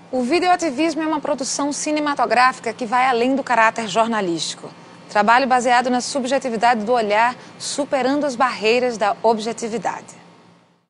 O videoativismo é uma produção cinematográfica que vai além do caráter jornalístico. Trabalho baseado na subjetividade do olhar, superando as barreiras da objetividade.